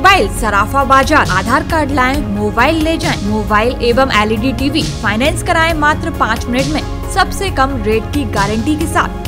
Mobile सराफा बाजार। Aadhaar card लाएं, मोबाइल ले जाएं। मोबाइल एवं LED टीवी फाइनेंस कराएं मात्र 5 मिनट में, सबसे कम रेट की गारंटी के साथ।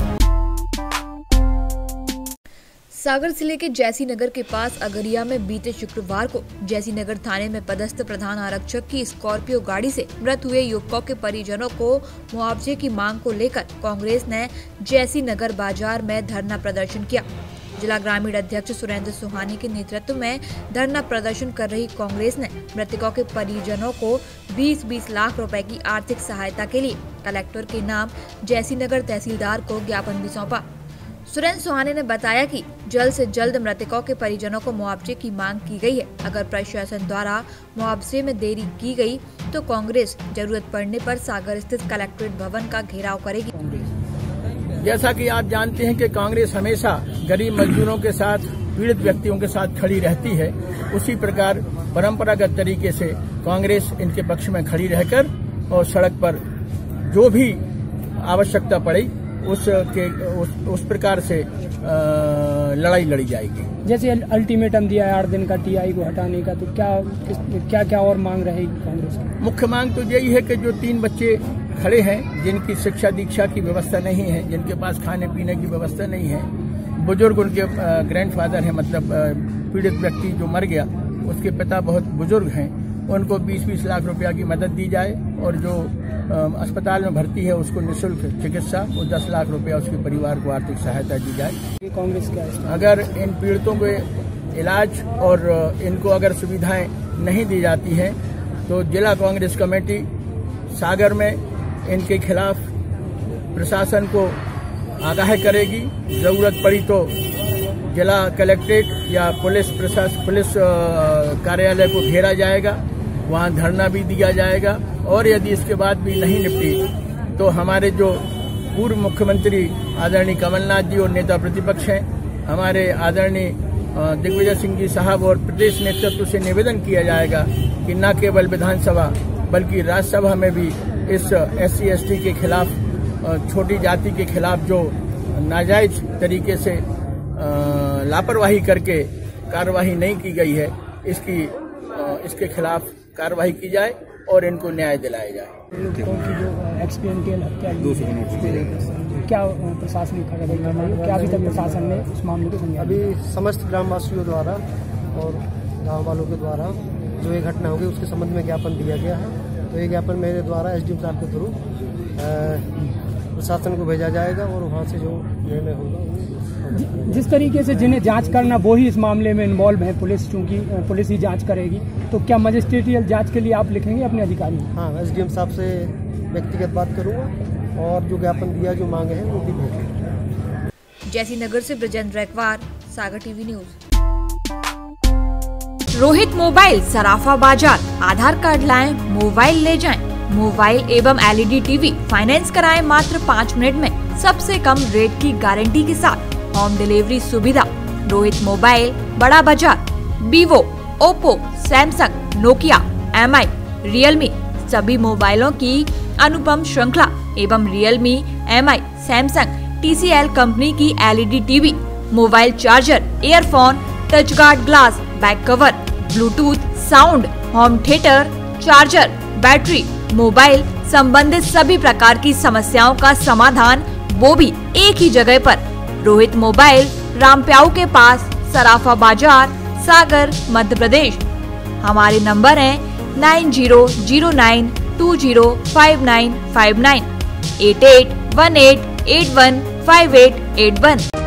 सागर जिले के जैसी नगर के पास अगरिया में बीते शुक्रवार को जैसी नगर थाने में पदस्थ प्रधान आरक्षक की स्कॉर्पियो गाड़ी से मृत हुए युवकों के परिजनों को मुआवजे की मांग को लेकर कांग्रेस ने जैसी नगर बाजार में धरना प्रदर्शन किया। जिला ग्रामीण अध्यक्ष सुरेंद्र सुहानी के नेतृत्व में धरना प्रदर्शन कर रही कांग्रेस ने मृतकों के परिजनों को 20-20 लाख रुपए की आर्थिक सहायता के लिए कलेक्टर के नाम जैसी नगर तहसीलदार को ज्ञापन भी सौंपा। सुरेंद्र सुहानी ने बताया कि जल्द से जल्द मृतकों के परिजनों को मुआवजे की मांग की गई है। अगर प्रशासन द्वारा मुआवजे में देरी की गई तो कांग्रेस जरूरत पड़ने पर सागर स्थित कलेक्ट्रेट भवन का घेराव करेगी। जैसा कि आप जानते हैं कि कांग्रेस हमेशा गरीब मजदूरों के साथ, पीड़ित व्यक्तियों के साथ खड़ी रहती है, उसी प्रकार परंपरागत तरीके से कांग्रेस इनके पक्ष में खड़ी रहकर और सड़क पर जो भी आवश्यकता पड़े उस प्रकार से लड़ाई लड़ी जाएगी। जैसे अल्टीमेटम दिया है 8 दिन का TI को हटाने का, तो क्या और मांग रहेगी कांग्रेस की? मुख्य मांग तो यही है कि जो 3 बच्चे खड़े हैं जिनकी शिक्षा दीक्षा की व्यवस्था नहीं है, जिनके पास खाने पीने की व्यवस्था नहीं है, बुजुर्ग उनके ग्रैंडफादर हैं, मतलब पीड़ित व्यक्ति जो मर गया उसके पिता बहुत बुजुर्ग हैं, उनको 20-20 लाख रुपया की मदद दी जाए और जो अस्पताल में भर्ती है उसको निःशुल्क चिकित्सा और 10 लाख रुपया उसके परिवार को आर्थिक सहायता दी जाए। कांग्रेस क्या अगर इन पीड़ितों को इलाज और इनको अगर सुविधाएं नहीं दी जाती हैं तो जिला कांग्रेस कमेटी सागर में इनके खिलाफ प्रशासन को आगाह करेगी। जरूरत पड़ी तो जिला कलेक्ट्रेट या पुलिस कार्यालय को घेरा जाएगा, वहां धरना भी दिया जाएगा और यदि इसके बाद भी नहीं निपटी तो हमारे जो पूर्व मुख्यमंत्री आदरणीय कमलनाथ जी और नेता प्रतिपक्ष हैं, हमारे आदरणीय दिग्विजय सिंह जी साहब और प्रदेश नेतृत्व से निवेदन किया जाएगा कि न केवल विधानसभा बल्कि राज्यसभा में भी इस SC/ST के खिलाफ, छोटी जाति के खिलाफ जो नाजायज तरीके से लापरवाही करके कार्रवाई नहीं की गई है, इसके खिलाफ कार्रवाई की जाए और इनको न्याय दिलाया जाए। लोगों की जो एक्सीडेंटल हत्या क्या प्रशासनिक क्या अभी तक प्रशासन ने इस मामले को समझा? अभी समस्त ग्रामवासियों द्वारा और गांव वालों के द्वारा जो ये घटना होगी उसके संबंध में ज्ञापन दिया गया है। तो ये ज्ञापन मेरे द्वारा SDM साहब के थ्रू प्रशासन को भेजा जाएगा और वहाँ से जो निर्णय होगा। जिस तरीके से जिन्हें जांच करना वो ही इस मामले में इन्वॉल्व है, पुलिस, चूंकि पुलिस ही जांच करेगी, तो क्या मजिस्ट्रेटियल जांच के लिए आप लिखेंगे अपने अधिकारी? हाँ, SDM साहब से व्यक्तिगत बात करूँगा और जो ज्ञापन दिया, जो मांगे हैं वो भी भेजेंगे। जैसी नगर से Brajendra Raikwar, Sagar TV news. Rohit mobile सराफा बाजार। आधार कार्ड लाएं, मोबाइल ले जाएं। मोबाइल एवं LED टीवी फाइनेंस कराएं मात्र 5 मिनट में, सबसे कम रेट की गारंटी के साथ। होम डिलीवरी सुविधा। रोहित मोबाइल, बड़ा बाजार। Vivo, Oppo, Samsung, Nokia, MI, Realme सभी मोबाइलों की अनुपम श्रृंखला एवं Realme, MI, Samsung, TCL company की LED TV, mobile charger, earphone, touch guard glass, back cover, bluetooth, sound, home theatre, charger, battery, mobile संबंधित सभी प्रकार की समस्याओं का समाधान, वो भी एक ही जगह पर। रोहित मोबाइल, रामप्याऊ के पास, सराफा बाजार, सागर, मध्य प्रदेश। हमारे नंबर हैं 9009205959, 8818815881।